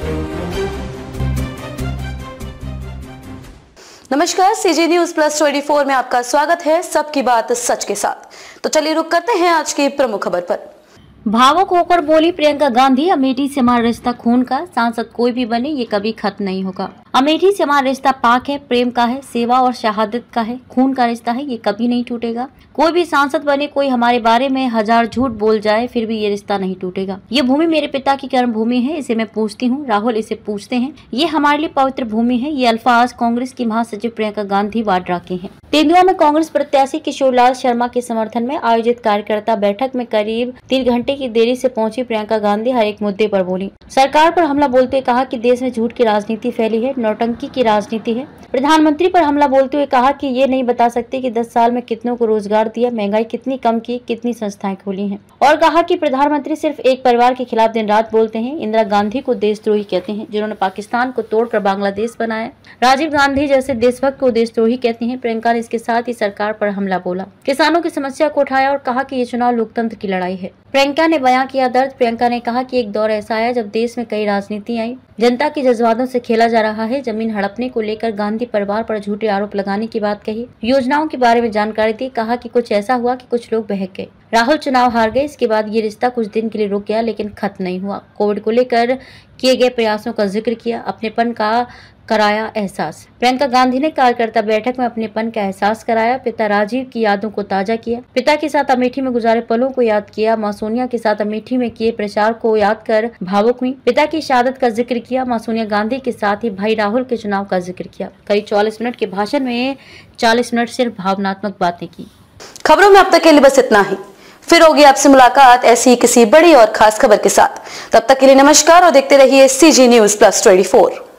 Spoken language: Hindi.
नमस्कार, सीजी न्यूज प्लस 24 में आपका स्वागत है। सबकी बात सच के साथ। तो चलिए रुक करते हैं आज की प्रमुख खबर पर। भावुक होकर बोली प्रियंका गांधी, अमेठी से हमारा रिश्ता खून का, सांसद कोई भी बने ये कभी खत्म नहीं होगा। अमेठी से हमारा रिश्ता पाक है, प्रेम का है, सेवा और शहादत का है, खून का रिश्ता है, ये कभी नहीं टूटेगा। कोई भी सांसद बने, कोई हमारे बारे में हजार झूठ बोल जाए, फिर भी ये रिश्ता नहीं टूटेगा। ये भूमि मेरे पिता की कर्म भूमि है, इसे मैं पूछती हूँ, राहुल इसे पूछते हैं। ये हमारे लिए पवित्र भूमि है। ये अल्फाज कांग्रेस की महासचिव प्रियंका गांधी वाड्रा के हैं। तेंदुआ में कांग्रेस प्रत्याशी किशोरलाल शर्मा के समर्थन में आयोजित कार्यकर्ता बैठक में करीब 3 घंटे की देरी से पहुंची प्रियंका गांधी हर एक मुद्दे पर बोली। सरकार पर हमला बोलते हुए कहा कि देश में झूठ की राजनीति फैली है, नौटंकी की राजनीति है। प्रधानमंत्री पर हमला बोलते हुए कहा कि ये नहीं बता सकते कि 10 साल में कितनों को रोजगार दिया, महंगाई कितनी कम की, कितनी संस्थाएं खोली हैं। और कहा कि प्रधानमंत्री सिर्फ एक परिवार के खिलाफ दिन रात बोलते हैं। इंदिरा गांधी को देशद्रोही कहते हैं, जिन्होंने पाकिस्तान को तोड़कर बांग्लादेश बनाया। राजीव गांधी जैसे देशभक्त को देशद्रोही कहते हैं। प्रियंका ने इसके साथ ही सरकार पर हमला बोला, किसानों की समस्या को उठाया और कहा कि ये चुनाव लोकतंत्र की लड़ाई है। प्रियंका ने बयां किया दर्द। प्रियंका ने कहा कि एक दौर ऐसा आया जब देश में कई राजनीति आई, जनता के जज्बातों से खेला जा रहा है। जमीन हड़पने को लेकर गांधी परिवार पर झूठे आरोप लगाने की बात कही, योजनाओं के बारे में जानकारी दी। कहा कि कुछ ऐसा हुआ कि कुछ लोग बहक गए, राहुल चुनाव हार गए। इसके बाद ये रिश्ता कुछ दिन के लिए रुक गया, लेकिन खत्म नहीं हुआ। कोविड को लेकर किए गए प्रयासों का जिक्र किया, अपनेपन का कराया एहसास। प्रियंका गांधी ने कार्यकर्ता बैठक में अपनेपन का एहसास कराया, पिता राजीव की यादों को ताजा किया, पिता के साथ अमेठी में गुजारे पलों को याद किया, मां सोनिया के साथ अमेठी में किए प्रचार को याद कर भावुक हुई, पिता की शहादत का जिक्र किया, मां सोनिया गांधी के साथ ही भाई राहुल के चुनाव का जिक्र किया। करीब 44 मिनट के भाषण में 40 मिनट सिर्फ भावनात्मक बातें की। खबरों में अब तक के लिए बस इतना ही। फिर होगी आपसे मुलाकात ऐसी ही किसी बड़ी और खास खबर के साथ। तब तक के लिए नमस्कार और देखते रहिए सीजी न्यूज प्लस 24।